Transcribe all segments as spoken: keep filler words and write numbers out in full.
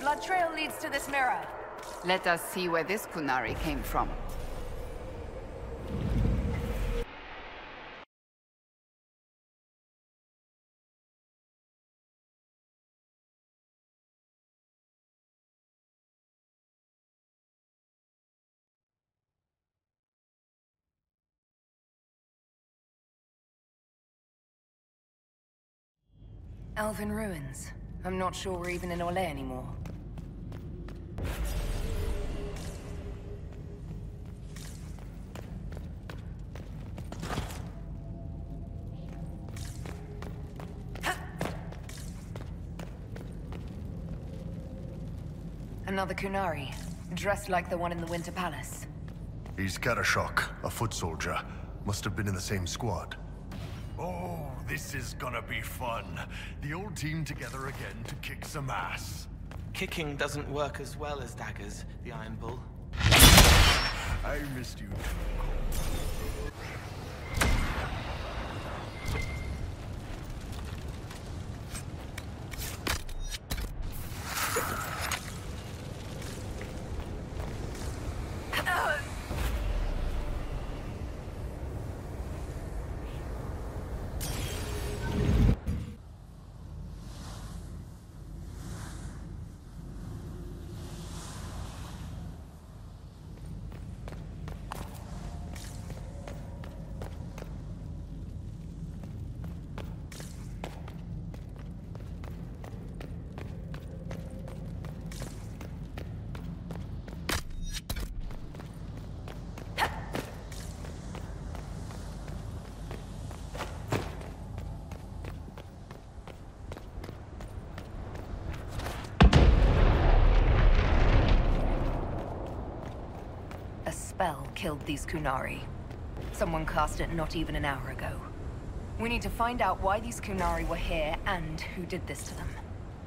blood trail leads to this mirror. Let us see where this Qunari came from. Elven ruins. I'm not sure we're even in Orlais anymore. Another Qunari, dressed like the one in the Winter Palace. He's Karashok, a foot soldier. Must have been in the same squad. Oh, this is gonna be fun. The old team together again to kick some ass. Kicking doesn't work as well as daggers, the Iron Bull. I missed you too, Spell killed these Qunari. Someone cast it not even an hour ago. We need to find out why these Qunari were here and who did this to them.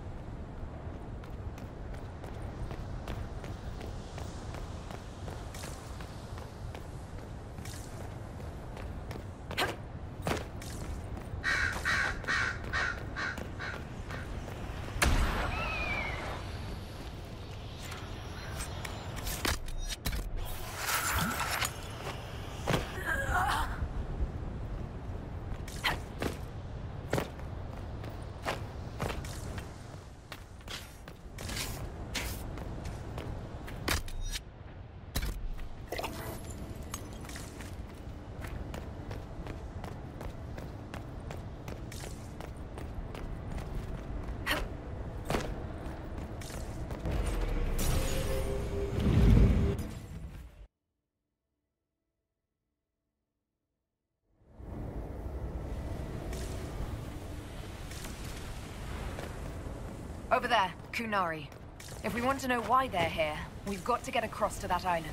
Over there, Qunari. If we want to know why they're here, we've got to get across to that island.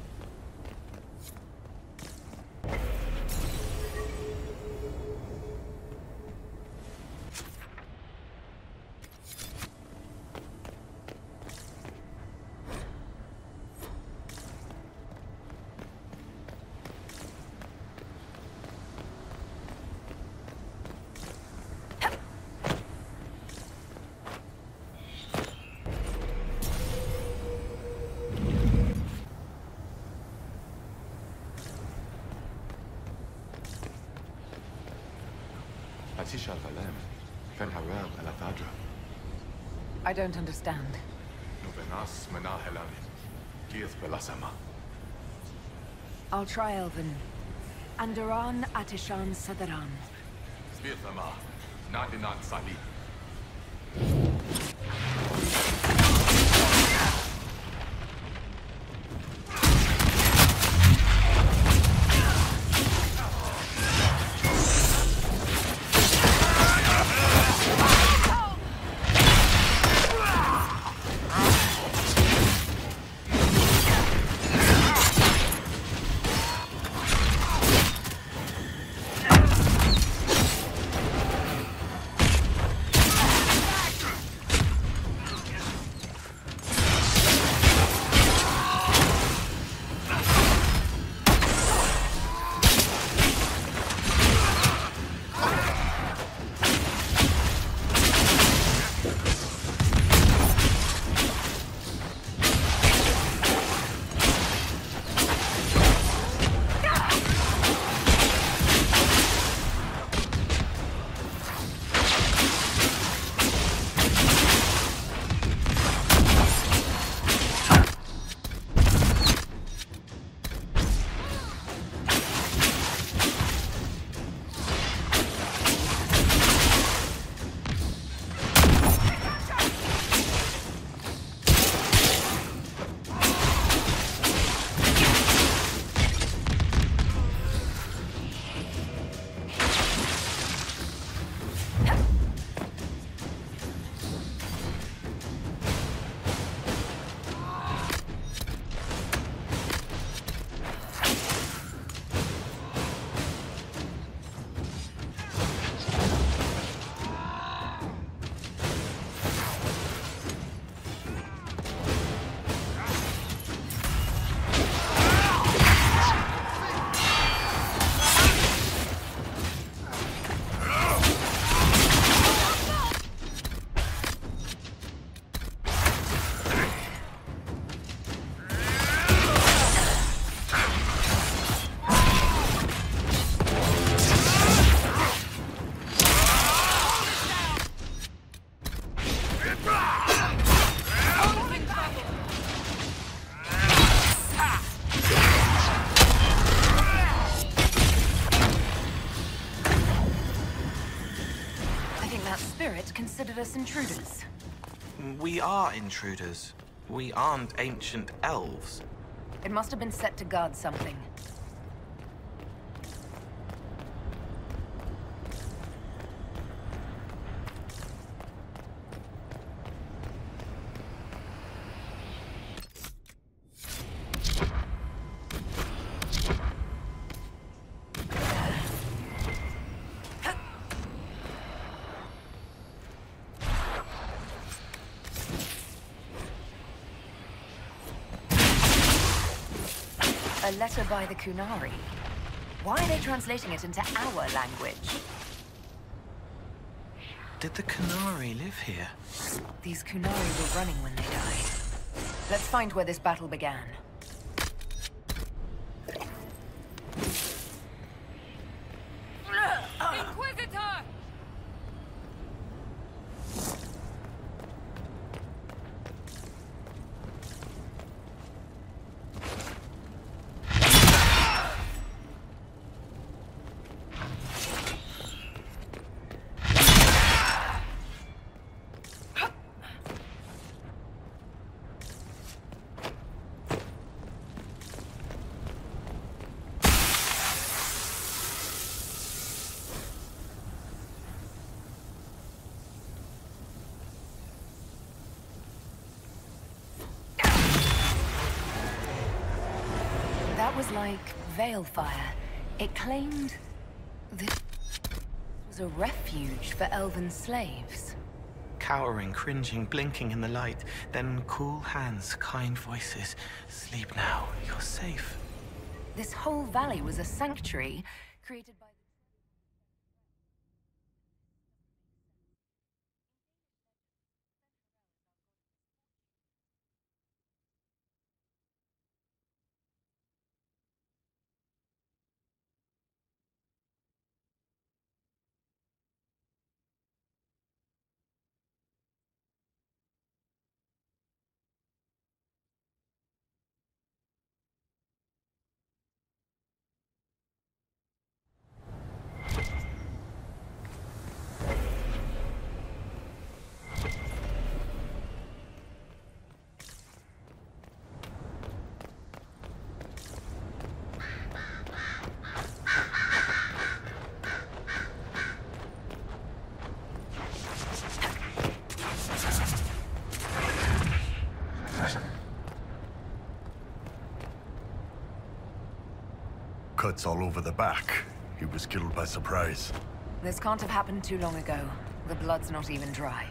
I don't understand. I'll try Elven. Andaran Atishan Sadaran. spirit considered us intruders. We are intruders. We aren't ancient elves. It must have been set to guard something. A letter by the Qunari. Why are they translating it into our language? Did the Qunari live here? These Qunari were running when they died. Let's find where this battle began. Inquisitor! That was like Veilfire. It claimed this was a refuge for elven slaves. Cowering, cringing, blinking in the light. Then cool hands, kind voices. Sleep now, you're safe. This whole valley was a sanctuary created by... Cuts all over the back. He was killed by surprise. This can't have happened too long ago. The blood's not even dry.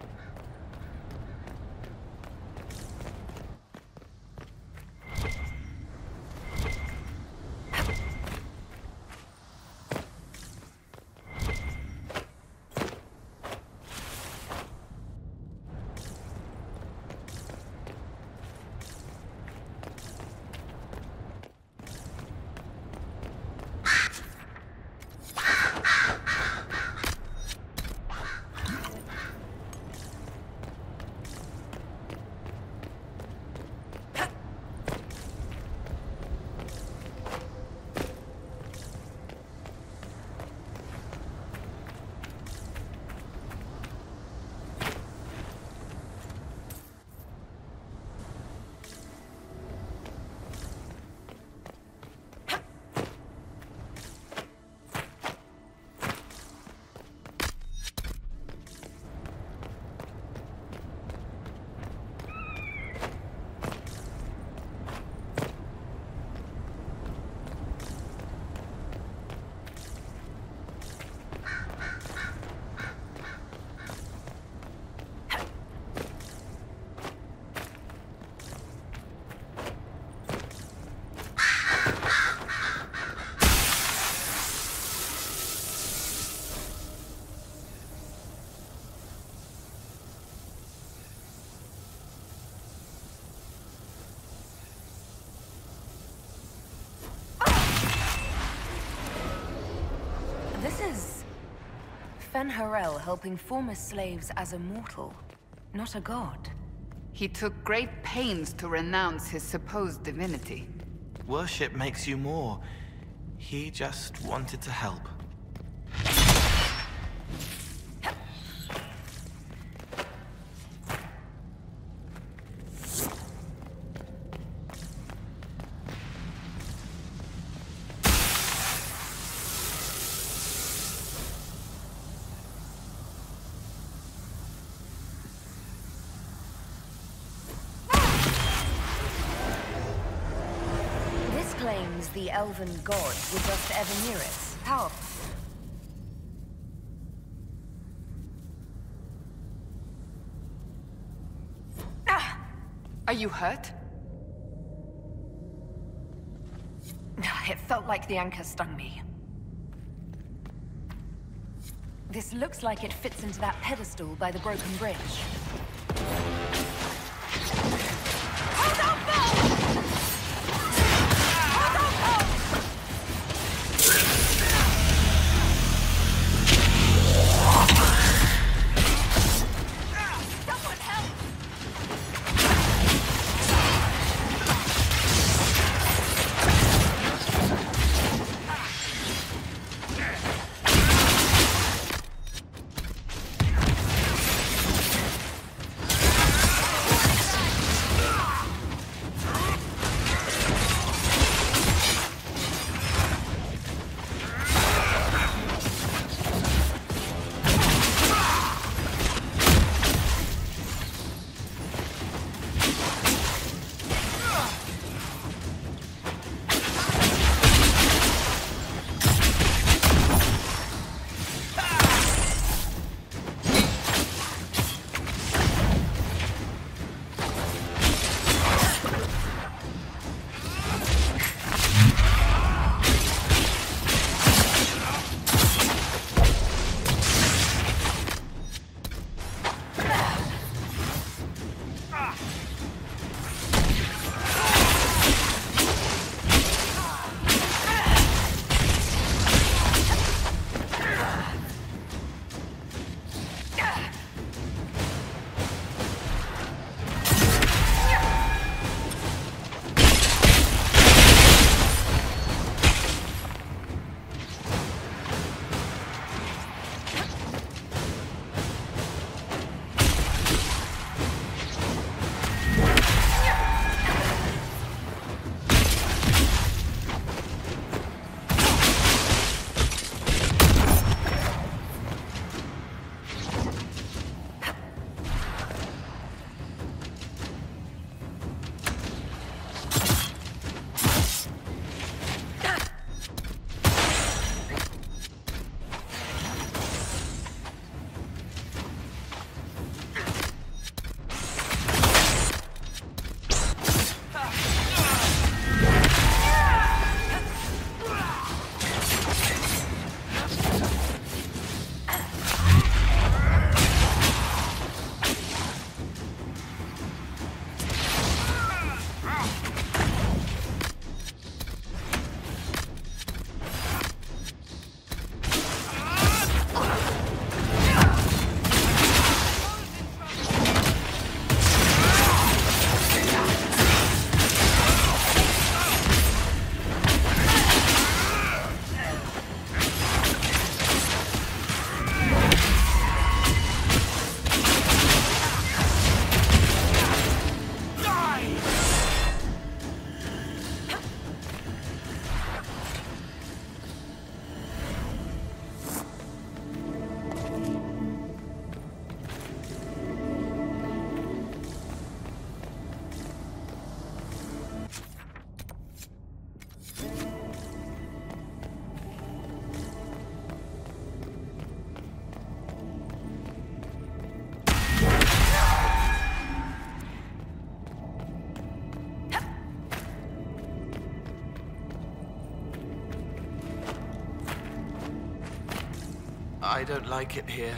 This is Fen'Harel helping former slaves as a mortal, not a god. He took great pains to renounce his supposed divinity. Worship makes you more. He just wanted to help. as the elven gods were just ever near it. Powerful. Ah! Are you hurt? It felt like the anchor stung me. This looks like it fits into that pedestal by the broken bridge. Hold on, Bo! Hold on, Bo! Someone help! I don't like it here.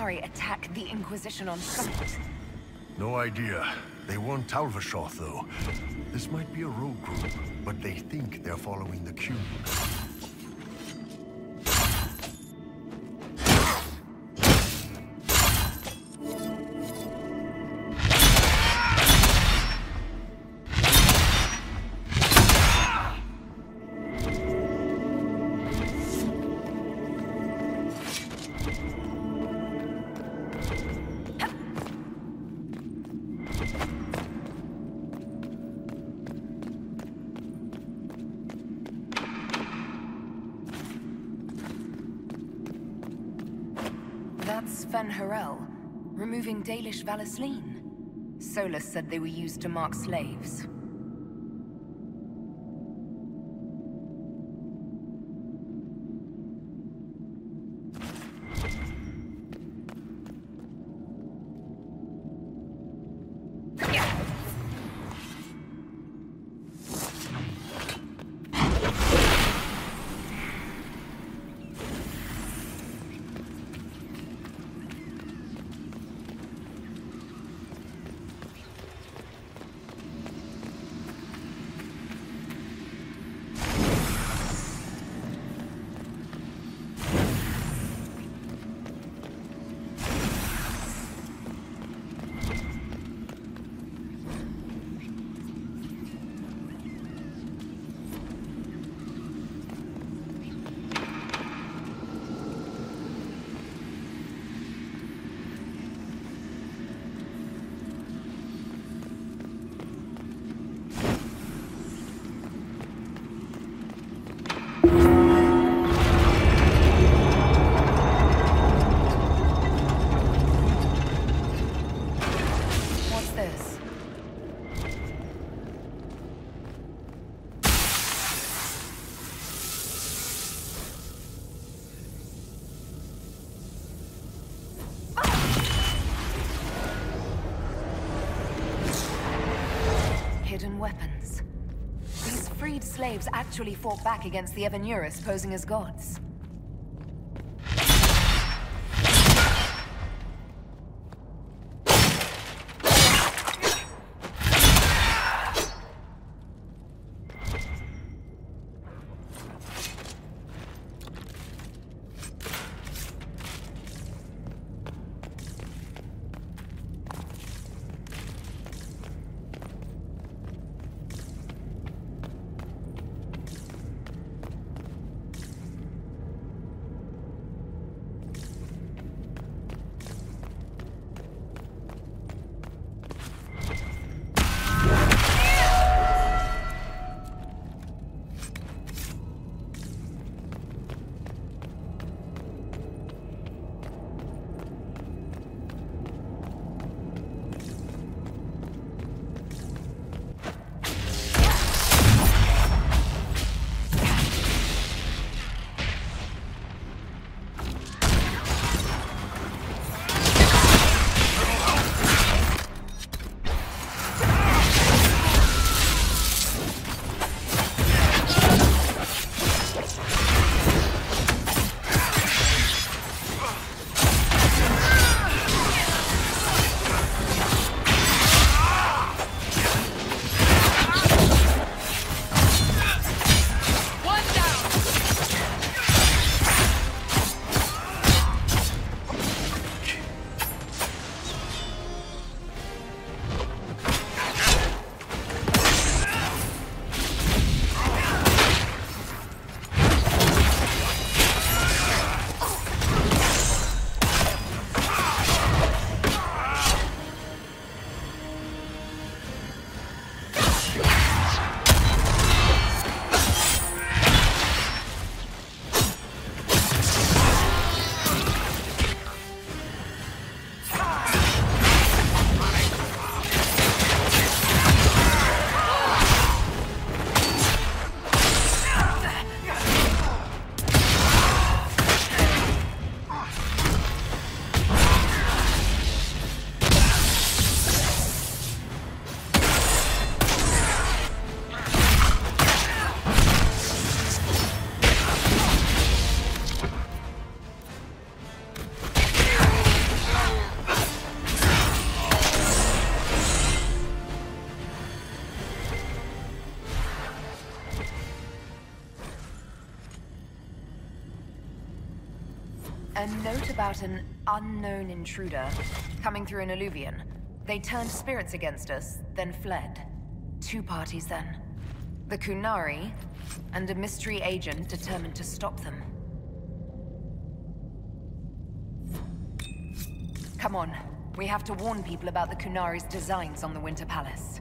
Kunari attack the Inquisition on sight? No idea. They weren't Talvashoth, though. This might be a rogue group, but they think they're following the cube. That's Fen'Harel, removing Dalish Valisleen. Solus said they were used to mark slaves. Hidden weapons. These freed slaves actually fought back against the Evanurus posing as gods. A note about an unknown intruder coming through an Illuvian. They turned spirits against us, then fled. Two parties then. The Qunari, and a mystery agent determined to stop them. Come on. We have to warn people about the Qunari's designs on the Winter Palace.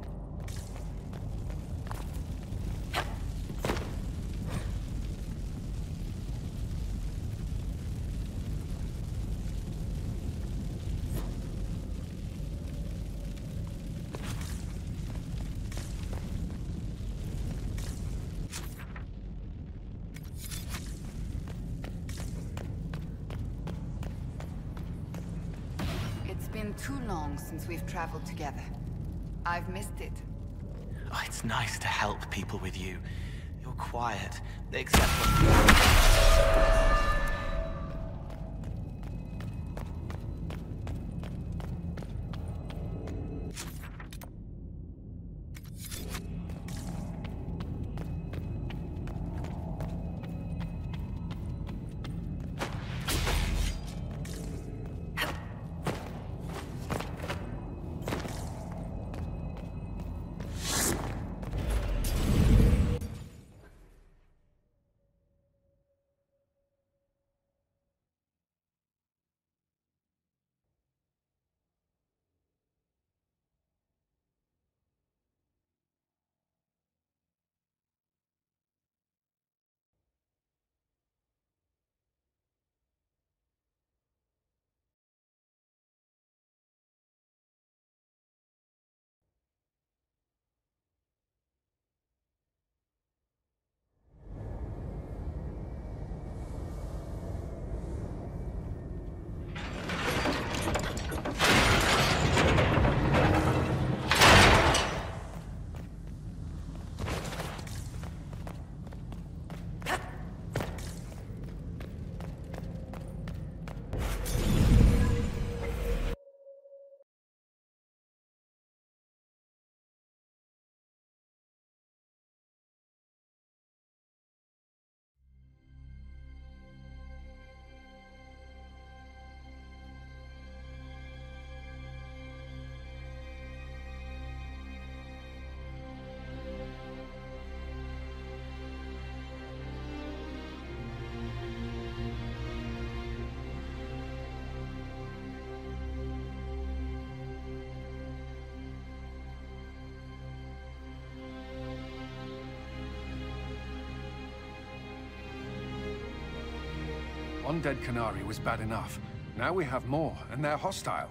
Too long since we've traveled together. I've missed it. Oh, it's nice to help people with you. You're quiet, except when... One dead Qunari was bad enough. Now we have more, and they're hostile.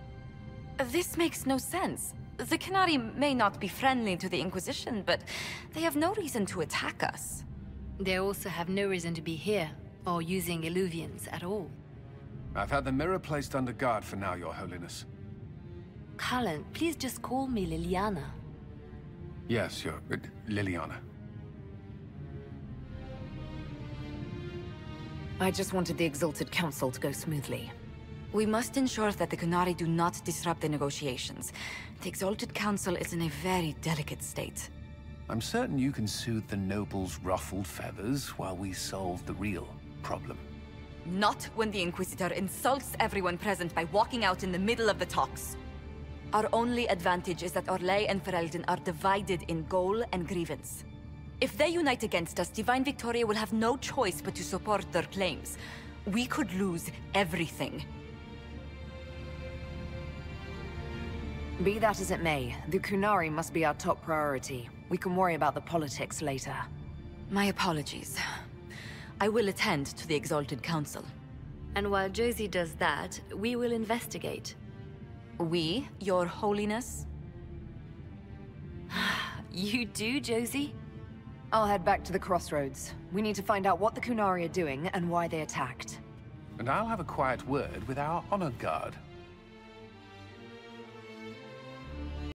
This makes no sense. The Qunari may not be friendly to the Inquisition, but they have no reason to attack us. They also have no reason to be here, or using Illuvians at all. I've had the mirror placed under guard for now, Your Holiness. Cullen, please just call me Leliana. Yes, Your... Uh, Leliana. I just wanted the Exalted Council to go smoothly. We must ensure that the Qunari do not disrupt the negotiations. The Exalted Council is in a very delicate state. I'm certain you can soothe the nobles' ruffled feathers while we solve the real problem. Not when the Inquisitor insults everyone present by walking out in the middle of the talks. Our only advantage is that Orlais and Ferelden are divided in goal and grievance. If they unite against us, Divine Victoria will have no choice but to support their claims. We could lose everything. Be that as it may, the Qunari must be our top priority. We can worry about the politics later. My apologies. I will attend to the Exalted Council. And while Josie does that, we will investigate. We, Your Holiness? You do, Josie? I'll head back to the crossroads. We need to find out what the Qunari are doing and why they attacked. And I'll have a quiet word with our honor guard.